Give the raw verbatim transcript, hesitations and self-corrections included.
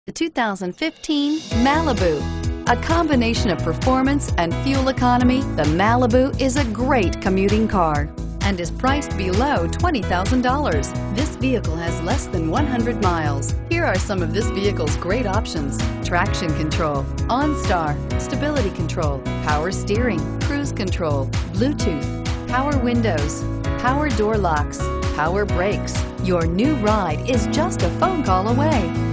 The two thousand fifteen Malibu. A combination of performance and fuel economy, the Malibu is a great commuting car and is priced below twenty thousand dollars. This vehicle has less than one hundred miles. Here are some of this vehicle's great options: traction control, OnStar, stability control, power steering, cruise control, Bluetooth, power windows, power door locks, power brakes. Your new ride is just a phone call away.